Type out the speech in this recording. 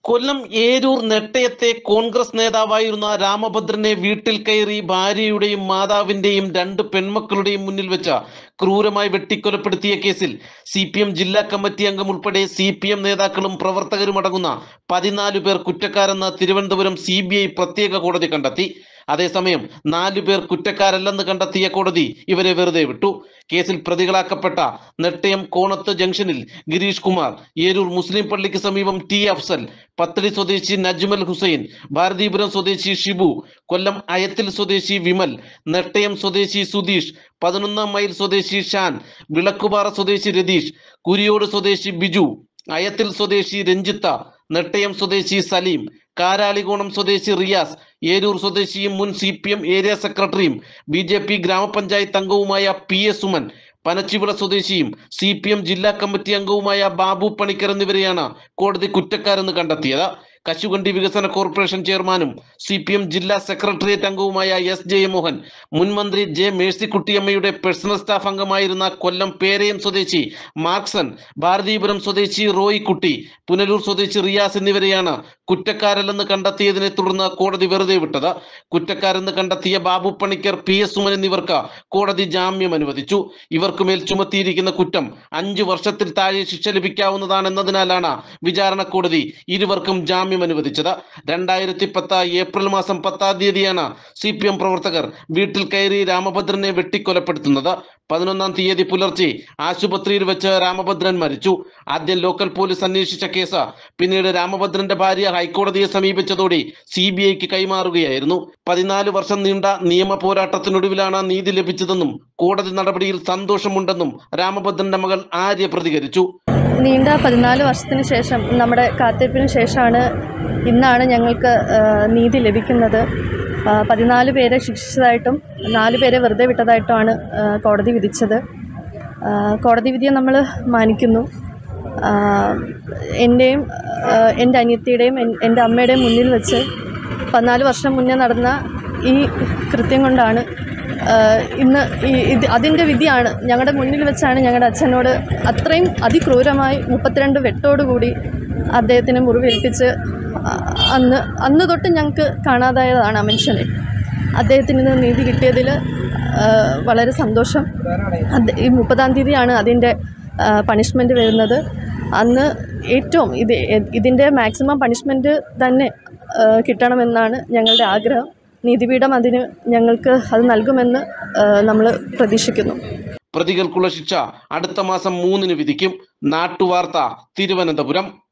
കൊല്ലം ഏരൂർ നെട്ടയത്തെ കോൺഗ്രസ് നേതാവായിരുന്ന രാമഭദ്രനെ വീട്ടിൽ കയറി ഭാര്യയുടെയും മാതാവിന്റെയും 2 പെൺമക്കളുടെയും മുന്നിൽ വെച്ച ക്രൂരമായി വെട്ടിക്കൊലപ്പെടുത്തിയ കേസിൽ CPM ജില്ലാ കമ്മിറ്റി അംഗം ഉൾപ്പെടെ CPM നേതാക്കളും പ്രവർത്തകരും അടങ്ങുന്ന 14 പേർ കുറ്റക്കാരെന്ന് തിരുവനന്തപുരം CBI പ്രത്യേക കോടതി കണ്ടെത്തി. അതേസമയം 4 പേർ കുറ്റക്കാരല്ലെന്ന് കണ്ടെത്തിയ കോടതി ഇവരെ വെറുതെ വിട്ടു. കേസിൽ പ്രതികളാക്കപ്പെട്ട നെട്ടയം കോണത്ത് ജംഗ്ഷനിൽ ഗിരീഷ് കുമാർ, ഏരൂർ മുസ്ലിം പള്ളിക്ക് സമീപം T അഫ്സൽ, പത്തടി സ്വദേശി നജ്മൽ ഹുസൈൻ, ഭാരതീപുരം സ്വദേശി ഷിബു, കൊല്ലം അയത്തിൽ സ്വദേശി വിമൽ, നെട്ടയം സ്വദേശി സുധീഷ്, 11 മൈൽ സ്വദേശി ഷാൻ, വിളക്കുപാറ സ്വദേശി രതീഷ്, കുരിയോട് സ്വദേശി ബിജു, അയത്തിൽ സ്വദേശി രഞ്ജിത്ത, നെട്ടയം സ്വദേശി സലീം, കാരാളികോണം സ്വദേശി റിയാസ്, ഏരൂർ സ്വദേശിയും മുൻ CPM ഏരിയ സെക്രട്ടറിയും BJP ഗ്രാമപഞ്ചായത്ത് അംഗവുമായ PS സുമൻ, പനച്ചിവിള സ്വദേശിയും CPM ജില്ലാ കമ്മിറ്റി അംഗവുമായ ബാബു പണിക്കർ എന്നിവരെയാണ് കോടതി കുറ്റക്കാരെന്ന് കണ്ടെത്തിയത്. കശുവണ്ടി വികസന കോർപ്പറേഷൻ ചെയർമാനും CPM ജില്ലാ സെക്രട്ടേറിയറ്റ് അംഗവുമായ S ജയമോഹൻ, മുൻ മന്ത്രി J മേഴ്സിക്കുട്ടിയമ്മയുടെ പേഴ്സണൽ സ്റ്റാഫ് അംഗമായിരുന്ന കൊല്ലം പേരയം സ്വദേശി മാർക്സൺ, ഭാരതീപുരം സ്വദേശി റോയ് കുട്ടി, പുനലൂർ സ്വദേശി റിയാസ് എന്നിവരെയാണ് കുറ്റക്കാരല്ലെന്ന് കണ്ടെത്തിയതിനെ തുടർന്ന് കോടതി വെറുതെ വിട്ടത്. കുറ്റക്കാരെന്ന് കണ്ടെത്തിയ ബാബു പണിക്കർ, PS സുമൻ എന്നിവർക്ക് കോടതി ജാമ്യം അനുവദിച്ചു. ഇവർക്കുമേൽ ചുമത്തിയിരിക്കുന്ന കുറ്റം 5 വർഷത്തിൽ താഴെ ശിക്ഷ ലഭിക്കാവുന്നതാണെന്നതിനാലാണ് വിചാരണ കോടതി ഇരുവർക്കും ജാമ്യം അനുവദിച്ചത്. 2010 ഏപ്രിൽ മാസം 10-ാം തീയതിയാണ് CPM പ്രവർത്തകർ വീട്ടിൽ കയറി രാമഭദ്രനെ വെട്ടിക്കൊലപ്പെടുത്തുന്നത്. 11-ാം തീയതി പുലർച്ചെ ആശുപത്രിയിൽ വെച്ച് രാമഭദ്രൻ മരിച്ചു. ആദ്യം ലോക്കൽ പോലീസ് അന്വേഷിച്ച കേസ് പിന്നീട് രാമഭദ്രന്റെ ഭാര്യ ഹൈക്കോടതിയെ സമീപിച്ചതോടെ CBIക്ക് കൈമാറുകയായിരുന്നു. 14 വർഷം നീണ്ട നിയമ പോരാട്ടത്തിനൊടുവിലാണ് നീതി ലഭിച്ചതെന്നും കോടതി നടപടിയിൽ സന്തോഷമുണ്ടെന്നും രാമഭദ്രന്റെ മകൾ ആര്യ പ്രതികരിച്ചു. നീണ്ട 14 വർഷത്തിന് ശേഷം, നമ്മുടെ കാത്തിരിപ്പിന് ശേഷമാണ് ഇന്നാണ് ഞങ്ങൾക്ക് നീതി ലഭിക്കുന്നത്. 14 പേരെ ശിക്ഷിച്ചതായിട്ടും 4 പേരെ വെറുതെ വിട്ടതായിട്ടുമാണ് കോടതി വിധിച്ചത്. കോടതി വിധിയെ നമ്മൾ മാനിക്കുന്നു. എൻ്റെയും എൻ്റെ അനിയത്തിയുടെയും എൻ്റെ അമ്മയുടെയും മുന്നിൽ വെച്ച് 14 വർഷം മുന്നേ നടന്ന ഈ കൃത്യം കൊണ്ടാണ് ഇന്ന് അതിൻ്റെ വിധിയാണ്. ഞങ്ങളുടെ മുന്നിൽ വെച്ചാണ് ഞങ്ങളുടെ അച്ഛനോട് അത്രയും അതിക്രൂരമായി 32 വെട്ടോടുകൂടി അദ്ദേഹത്തിന് മുറിവേൽപ്പിച്ച് അന്ന് തൊട്ട് ഞങ്ങൾക്ക് കാണാതായതാണ് ആ മനുഷ്യനെ. അദ്ദേഹത്തിന് ഇന്ന് നീതി കിട്ടിയതിൽ വളരെ സന്തോഷം. ഈ 30-ാം തീയതിയാണ് അതിൻ്റെ പണിഷ്മെൻറ്റ് വരുന്നത്. അന്ന് ഏറ്റവും ഇതിൻ്റെ മാക്സിമം പണിഷ്മെൻറ്റ് തന്നെ കിട്ടണമെന്നാണ് ഞങ്ങളുടെ ആഗ്രഹം. നീതിപീഠം അതിന് ഞങ്ങൾക്ക് അത് നൽകുമെന്ന് നമ്മൾ പ്രതീക്ഷിക്കുന്നു. പ്രതികൾക്കുള്ള ശിക്ഷ അടുത്ത മാസം 3-ന് വിധിക്കും. നാട്ടുവാർത്ത, തിരുവനന്തപുരം.